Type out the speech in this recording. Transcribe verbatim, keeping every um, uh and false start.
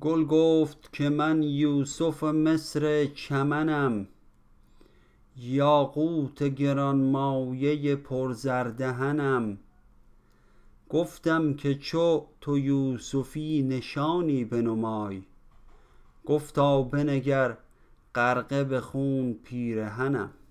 گل گفت که من یوسف مصر چمنم، یاقوت گرانمایه پرزردهنم. گفتم که چو تو یوسفی نشانی بنمای، گفتا بنگر غرقه به خون پیرهنم.